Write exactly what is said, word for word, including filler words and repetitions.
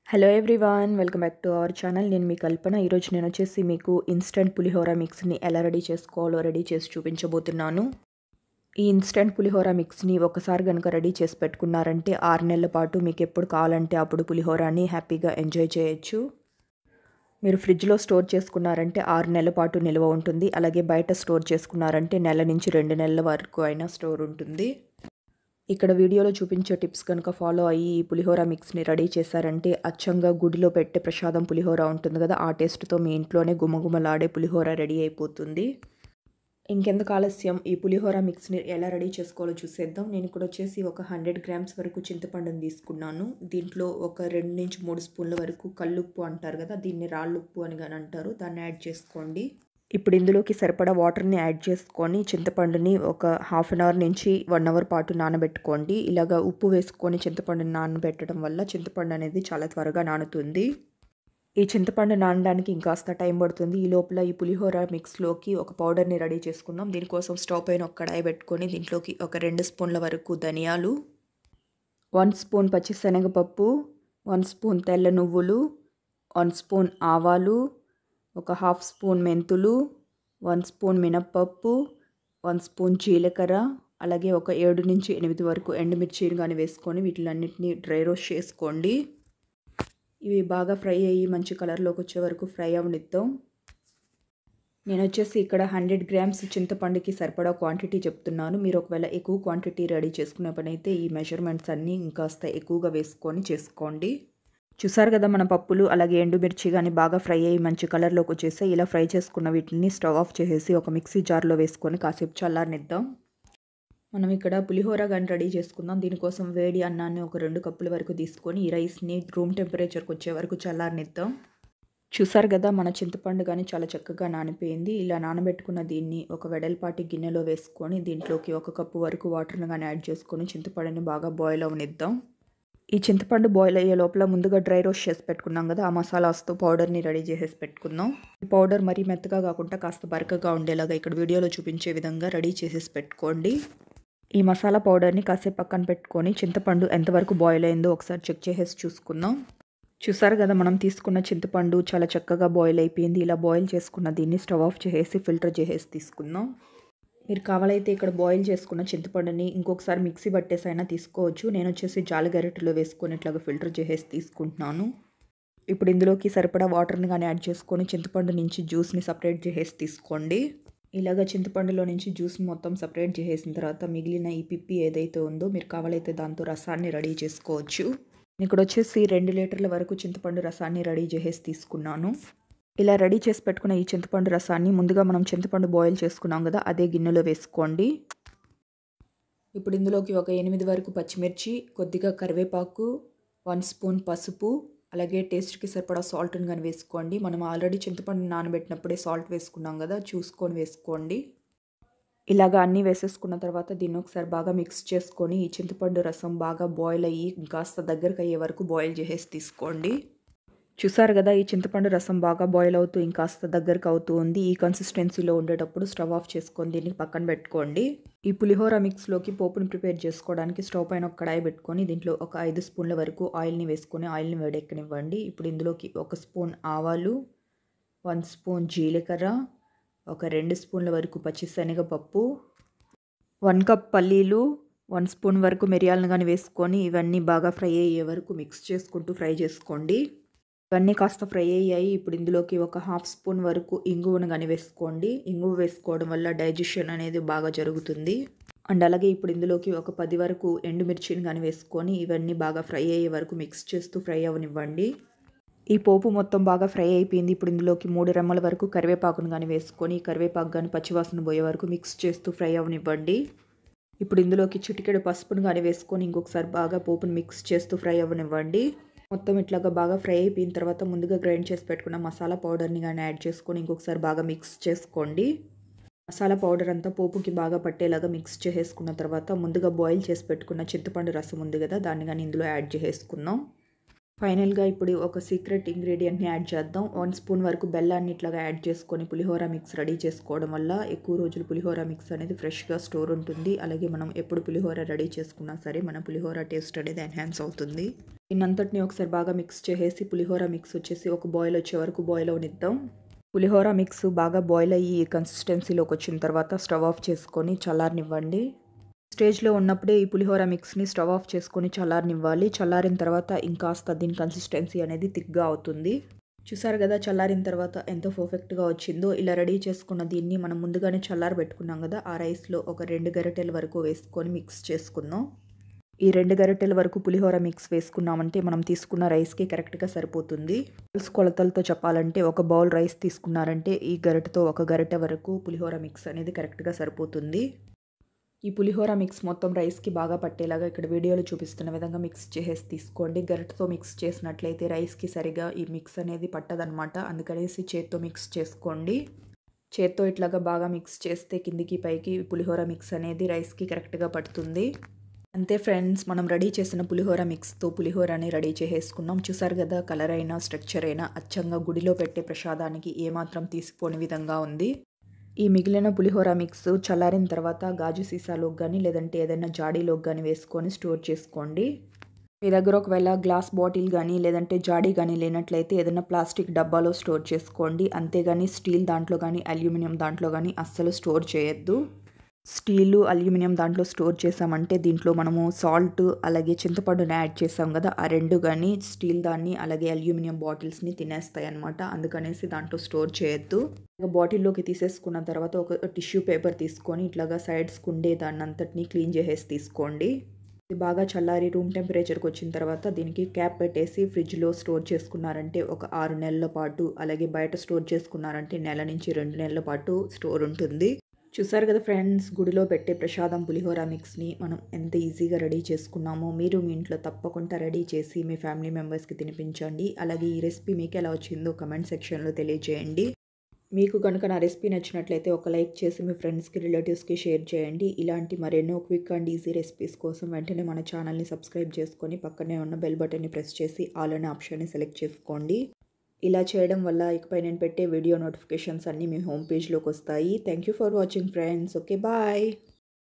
Hello everyone, welcome back to our channel. నేను మీ కల్పన. ఈరోజు నేను వచ్చేసి మీకు ఇన్స్టెంట్ పులిహోర మిక్స్ని ఎలా రెడీ చేసుకోవాలో రెడీ చేసి చూపించబోతున్నాను. ఈ ఇన్స్టెంట్ పులిహోర మిక్స్ని ఒకసారి కనుక రెడీ చేసి పెట్టుకున్నారంటే ఆరు నెలల పాటు మీకు ఎప్పుడు కావాలంటే అప్పుడు పులిహోరని హ్యాపీగా ఎంజాయ్ చేయొచ్చు. మీరు ఫ్రిడ్జ్లో స్టోర్ చేసుకున్నారంటే ఆరు నెలల పాటు నిల్వ ఉంటుంది. అలాగే బయట స్టోర్ చేసుకున్నారంటే నెల నుంచి రెండు నెలల వరకు అయినా స్టోర్ ఉంటుంది. ఇక్కడ వీడియోలో చూపించే టిప్స్ కనుక ఫాలో అయ్యి ఈ పులిహోర మిక్స్ని రెడీ చేశారంటే అచ్చంగా గుడిలో పెట్టే ప్రసాదం పులిహోర ఉంటుంది కదా, ఆ టేస్ట్తో మీ ఇంట్లోనే గుమగుమలాడే పులిహోర రెడీ అయిపోతుంది. ఇంకెందుకు ఆలస్యం, ఈ పులిహోర మిక్స్ని ఎలా రెడీ చేసుకోవాలో చూసేద్దాం. నేను ఇక్కడ వచ్చేసి ఒక హండ్రెడ్ గ్రామ్స్ వరకు చింతపండుని తీసుకున్నాను. దీంట్లో ఒక రెండు నుంచి మూడు స్పూన్ల వరకు కల్లుప్పు అంటారు కదా, దీన్ని రాళ్ళుప్పు అని కానీ అంటారు, దాన్ని యాడ్ చేసుకోండి. ఇప్పుడు ఇందులోకి సరిపడా వాటర్ని యాడ్ చేసుకొని చింతపండుని ఒక హాఫ్ అన్ అవర్ నుంచి వన్ అవర్ పాటు నానబెట్టుకోండి. ఇలాగ ఉప్పు వేసుకొని చింతపండుని నానబెట్టడం వల్ల చింతపండు అనేది చాలా త్వరగా నానుతుంది. ఈ చింతపండు నానడానికి ఇంకాస్త టైం పడుతుంది. ఈ లోపల ఈ పులిహోర మిక్స్లోకి ఒక పౌడర్ని రెడీ చేసుకుందాం. దీనికోసం స్టవ్ పైన ఒక కడాయి పెట్టుకొని దీంట్లోకి ఒక రెండు స్పూన్ల వరకు ధనియాలు, వన్ స్పూన్ పచ్చిశనగపప్పు, వన్ స్పూన్ తెల్ల నువ్వులు, వన్ స్పూన్ ఆవాలు, ఒక హాఫ్ స్పూన్ మెంతులు, వన్ స్పూన్ మినప్పప్పు, వన్ స్పూన్ జీలకర్ర, అలాగే ఒక ఏడు నుంచి ఎనిమిది వరకు ఎండుమిర్చిని కానీ వేసుకొని వీటిలన్నిటిని డ్రై రోస్ట్ చేసుకోండి. ఇవి బాగా ఫ్రై అయ్యి మంచి కలర్లోకి వచ్చే వరకు ఫ్రై అవనిద్దాం. నేను వచ్చేసి ఇక్కడ హండ్రెడ్ గ్రామ్స్ చింతపండుకి సరిపడా క్వాంటిటీ చెప్తున్నాను. మీరు ఒకవేళ ఎక్కువ క్వాంటిటీ రెడీ చేసుకునే పని అయితే ఈ మెజర్మెంట్స్ అన్నీ ఇంకాస్త ఎక్కువగా వేసుకొని చేసుకోండి. చూసారు కదా, మన పప్పులు అలాగే ఎండుమిర్చి కానీ బాగా ఫ్రై అయ్యి మంచి కలర్లోకి వచ్చేసి ఇలా ఫ్రై చేసుకున్న వీటిని స్టవ్ ఆఫ్ చేసేసి ఒక మిక్సీ జార్లో వేసుకొని కాసేపు చల్లారనిద్దాం. మనం ఇక్కడ పులిహోర కానీ రెడీ చేసుకుందాం. దీనికోసం వేడి అన్నాన్ని ఒక రెండు కప్పుల వరకు తీసుకొని ఈ రైస్ని రూమ్ టెంపరేచర్కి వచ్చే వరకు చల్లారనిద్దాం. చూసారు కదా, మన చింతపండు కానీ చాలా చక్కగా నానిపోయింది. ఇలా నానబెట్టుకున్న దీన్ని ఒక వెడల్పాటి గిన్నెలో వేసుకొని దీంట్లోకి ఒక కప్పు వరకు వాటర్ని కానీ యాడ్ చేసుకొని చింతపండుని బాగా బాయిల్ అవనిద్దాం. ఈ చింతపండు బాయిల్ అయ్యే లోపల ముందుగా డ్రై రోస్ట్ చేసి పెట్టుకున్నాం కదా, ఆ మసాలాస్తో పౌడర్ని రెడీ చేసేసి పెట్టుకుందాం. ఈ పౌడర్ మరీ మెత్తగా కాకుండా కాస్త బరకగా ఉండేలాగా ఇక్కడ వీడియోలో చూపించే విధంగా రెడీ చేసేసి పెట్టుకోండి. ఈ మసాలా పౌడర్ని కాసేపు పక్కన పెట్టుకొని చింతపండు ఎంతవరకు బాయిల్ అయిందో ఒకసారి చెక్ చేసేసి చూసుకుందాం. చూసారు కదా, మనం తీసుకున్న చింతపండు చాలా చక్కగా బాయిల్ అయిపోయింది. ఇలా బాయిల్ చేసుకున్న దీన్ని స్టవ్ ఆఫ్ చేసేసి ఫిల్టర్ చేసేసి తీసుకుందాం. మీరు కావాలైతే ఇక్కడ బాయిల్ చేసుకున్న చింతపండుని ఇంకొకసారి మిక్సీ పట్టేసి అయినా తీసుకోవచ్చు. నేను వచ్చేసి జాలిగరిటెలో వేసుకొని ఇట్లాగా ఫిల్టర్ చేసేసి తీసుకుంటున్నాను. ఇప్పుడు ఇందులోకి సరిపడా వాటర్ని కానీ యాడ్ చేసుకొని చింతపండు నుంచి జ్యూస్ని సపరేట్ చేసేసి తీసుకోండి. ఇలాగ చింతపండులో నుంచి జ్యూస్ని మొత్తం సపరేట్ చేసేసిన తర్వాత మిగిలిన ఈ పిప్పి ఏదైతే ఉందో మీరు కావాలైతే దాంతో రసాన్ని రెడీ చేసుకోవచ్చు. ఇక్కడ వచ్చేసి రెండు లీటర్ల వరకు చింతపండు రసాన్ని రెడీ చేసేసి తీసుకున్నాను. ఇలా రెడీ చేసి పెట్టుకున్న ఈ చింతపండు రసాన్ని ముందుగా మనం చింతపండు బాయిల్ చేసుకున్నాం కదా, అదే గిన్నెలో వేసుకోండి. ఇప్పుడు ఇందులోకి ఒక ఎనిమిది వరకు పచ్చిమిర్చి, కొద్దిగా కరివేపాకు, వన్ స్పూన్ పసుపు, అలాగే టేస్ట్కి సరిపడా సాల్ట్ని కానీ వేసుకోండి. మనం ఆల్రెడీ చింతపండు నానబెట్టినప్పుడే సాల్ట్ వేసుకున్నాం కదా, చూసుకొని వేసుకోండి. ఇలాగ అన్నీ వేసేసుకున్న తర్వాత దీన్ని ఒకసారి బాగా మిక్స్ చేసుకొని ఈ చింతపండు రసం బాగా బాయిల్ అయ్యి కాస్త దగ్గరకు అయ్యే వరకు బాయిల్ చేసేసి తీసుకోండి. చూసారు కదా, ఈ చింతపండు రసం బాగా బాయిల్ అవుతూ ఇంకాస్త దగ్గరకు అవుతూ ఉంది. ఈ కన్సిస్టెన్సీలో ఉండేటప్పుడు స్టవ్ ఆఫ్ చేసుకొని దీన్ని పక్కన పెట్టుకోండి. ఈ పులిహోర మిక్స్లోకి పోపుని ప్రిపేర్ చేసుకోవడానికి స్టవ్ పైన ఒక కడాయి పెట్టుకొని దీంట్లో ఒక ఐదు స్పూన్ల వరకు ఆయిల్ని వేసుకొని ఆయిల్ని వేడెక్కనివ్వండి. ఇప్పుడు ఇందులోకి ఒక స్పూన్ ఆవాలు, వన్ స్పూన్ జీలకర్ర, ఒక రెండు స్పూన్ల వరకు పచ్చిశనగపప్పు, వన్ కప్ పల్లీలు, వన్ స్పూన్ వరకు మిరియాలను కానీ వేసుకొని ఇవన్నీ బాగా ఫ్రై అయ్యే వరకు మిక్స్ చేసుకుంటూ ఫ్రై చేసుకోండి. ఇవన్నీ కాస్త ఫ్రై అయ్యాయి. ఇప్పుడు ఇందులోకి ఒక హాఫ్ స్పూన్ వరకు ఇంగువను కానీ వేసుకోండి. ఇంగువ వేసుకోవడం వల్ల డైజెషన్ అనేది బాగా జరుగుతుంది. అండ్ అలాగే ఇప్పుడు ఇందులోకి ఒక పది వరకు ఎండుమిర్చిని కానీ వేసుకొని ఇవన్నీ బాగా ఫ్రై అయ్యే వరకు మిక్స్ చేస్తూ ఫ్రై అవనివ్వండి. ఈ పోపు మొత్తం బాగా ఫ్రై అయిపోయింది. ఇప్పుడు ఇందులోకి మూడు రెమ్మల వరకు కరివేపాకును కానీ వేసుకొని కరివేపాకు కానీ పచ్చివాసన పోయే వరకు మిక్స్ చేస్తూ ఫ్రై అవనివ్వండి. ఇప్పుడు ఇందులోకి చిటికెడు పసుపును కానీ వేసుకొని ఇంకొకసారి బాగా పోపును మిక్స్ చేస్తూ ఫ్రై అవనివ్వండి. మొత్తం ఇట్లాగా బాగా ఫ్రై అయిపోయిన తర్వాత ముందుగా గ్రైండ్ చేసి పెట్టుకున్న మసాలా పౌడర్ని కానీ యాడ్ చేసుకొని ఇంకొకసారి బాగా మిక్స్ చేసుకోండి. మసాలా పౌడర్ అంతా పోపుకి బాగా పట్టేలాగా మిక్స్ చేసేసుకున్న తర్వాత ముందుగా బాయిల్ చేసి పెట్టుకున్న చింతపండు రసం ఉంది కదా, దాన్ని కానీ ఇందులో యాడ్ చేసేసుకుందాం. ఫైనల్గా ఇప్పుడు ఒక సీక్రెట్ ఇంగ్రీడియంట్ని యాడ్ చేద్దాం. వన్ స్పూన్ వరకు బెల్లాన్ని ఇట్లాగా యాడ్ చేసుకొని పులిహోర మిక్స్ రెడీ చేసుకోవడం వల్ల ఎక్కువ రోజులు పులిహోర మిక్స్ అనేది ఫ్రెష్గా స్టోర్ ఉంటుంది. అలాగే మనం ఎప్పుడు పులిహోర రెడీ చేసుకున్నా సరే మన పులిహోర టేస్ట్ అనేది ఎన్హాన్స్ అవుతుంది. దీన్నంతటిని ఒకసారి బాగా మిక్స్ చేసేసి పులిహోర మిక్స్ వచ్చేసి ఒక బాయిల్ వచ్చే వరకు బాయిల్ అవనిద్దాం. పులిహోర మిక్స్ బాగా బాయిల్ అయ్యి ఈ కన్సిస్టెన్సీలోకి వచ్చిన తర్వాత స్టవ్ ఆఫ్ చేసుకొని చల్లారనివ్వండి. స్టేజ్లో ఉన్నప్పుడే ఈ పులిహోర మిక్స్ని స్టవ్ ఆఫ్ చేసుకొని చల్లారనివ్వాలి. చల్లారిన తర్వాత ఇంకాస్త దీని కన్సిస్టెన్సీ అనేది థిక్గా అవుతుంది. చూసారు కదా, చల్లారిన తర్వాత ఎంతో పర్ఫెక్ట్గా వచ్చిందో. ఇలా రెడీ చేసుకున్న దీన్ని మనం ముందుగానే చల్లారబెట్టుకున్నాం కదా, ఆ రైస్లో ఒక రెండు గరిటెల వరకు వేసుకొని మిక్స్ చేసుకుందాం. ఈ రెండు గరిటెల వరకు పులిహోర మిక్స్ వేసుకున్నామంటే మనం తీసుకున్న రైస్కి కరెక్ట్గా సరిపోతుంది. కొలతలతో చెప్పాలంటే ఒక బౌల్ రైస్ తీసుకున్నారంటే ఈ గరిటెతో ఒక గరిటె వరకు పులిహోర మిక్స్ అనేది కరెక్ట్గా సరిపోతుంది. ఈ పులిహోర మిక్స్ మొత్తం రైస్కి బాగా పట్టేలాగా ఇక్కడ వీడియోలో చూపిస్తున్న విధంగా మిక్స్ చేసేసి తీసుకోండి. గరిటెతో మిక్స్ చేసినట్లయితే రైస్కి సరిగా ఈ మిక్స్ అనేది పట్టదనమాట. అందుకనేసి చేత్తో మిక్స్ చేసుకోండి. చేత్తో ఇట్లాగా బాగా మిక్స్ చేస్తే కిందికి పైకి పులిహోర మిక్స్ అనేది రైస్కి కరెక్ట్గా పడుతుంది. అంతే ఫ్రెండ్స్, మనం రెడీ చేసిన పులిహోర మిక్స్తో పులిహోరని రెడీ చేసేసుకున్నాం. చూసారు కదా, కలర్ అయినా స్ట్రక్చర్ అయినా అచ్చంగా గుడిలో పెట్టే ప్రసాదానికి ఏమాత్రం తీసిపోని విధంగా ఉంది. ఈ మిగిలిన పులిహోర మిక్స్ చల్లారిన తర్వాత గాజు సీసాలోకి కానీ లేదంటే ఏదైనా జాడీలోకి కానీ వేసుకొని స్టోర్ చేసుకోండి. మీ దగ్గర ఒకవేళ గ్లాస్ బాటిల్ కానీ లేదంటే జాడీ కానీ లేనట్లయితే ఏదైనా ప్లాస్టిక్ డబ్బాలో స్టోర్ చేసుకోండి. అంతేగాని స్టీల్ దాంట్లో కానీ అల్యూమినియం దాంట్లో కానీ అస్సలు స్టోర్ చేయొద్దు. స్టీలు అల్యూమినియం దాంట్లో స్టోర్ చేసామంటే దీంట్లో మనము సాల్ట్ అలాగే చింతపండుని యాడ్ చేసాం కదా, ఆ రెండు కానీ స్టీల్ దాన్ని అలాగే అల్యూమినియం బాటిల్స్ని తినేస్తాయి అనమాట. అందుకనేసి దాంట్లో స్టోర్ చేయొద్దు. బాటిల్లోకి తీసేసుకున్న తర్వాత ఒక టిష్యూ పేపర్ తీసుకొని ఇట్లాగా సైడ్స్కి ఉండే దాన్ని అంతటిని క్లీన్ చేసేసి తీసుకోండి. ఇది బాగా చల్లారి రూమ్ టెంపరేచర్కి వచ్చిన తర్వాత దీనికి క్యాప్ పెట్టేసి ఫ్రిడ్జ్లో స్టోర్ చేసుకున్నారంటే ఒక ఆరు నెలల పాటు, అలాగే బయట స్టోర్ చేసుకున్నారంటే నెల నుంచి రెండు నెలల పాటు స్టోర్ ఉంటుంది. చూసారు కదా ఫ్రెండ్స్, గుడిలో పెట్టే ప్రసాదం పులిహోర మిక్స్ని మనం ఎంత ఈజీగా రెడీ చేసుకున్నామో మీరు మీ ఇంట్లో తప్పకుండా రెడీ చేసి మీ ఫ్యామిలీ మెంబర్స్కి తినిపించండి. అలాగే ఈ రెసిపీ మీకు ఎలా వచ్చిందో కమెంట్ సెక్షన్లో తెలియజేయండి. మీకు కనుక నా రెసిపీ నచ్చినట్లయితే ఒక లైక్ చేసి మీ ఫ్రెండ్స్కి రిలేటివ్స్కి షేర్ చేయండి. ఇలాంటి మరెన్నో క్విక్ అండ్ ఈజీ రెసిపీస్ కోసం వెంటనే మన ఛానల్ని సబ్స్క్రైబ్ చేసుకొని పక్కనే ఉన్న బెల్ బటన్ని ప్రెస్ చేసి ఆల్ అనే ఆప్షన్ని సెలెక్ట్ చేసుకోండి. ఇలా చేయడం వల్ల ఇకపై నేను పెట్టే వీడియో నోటిఫికేషన్స్ అన్నీ మీ హోమ్ పేజ్లోకి వస్తాయి. Thank you for watching friends. Okay, bye.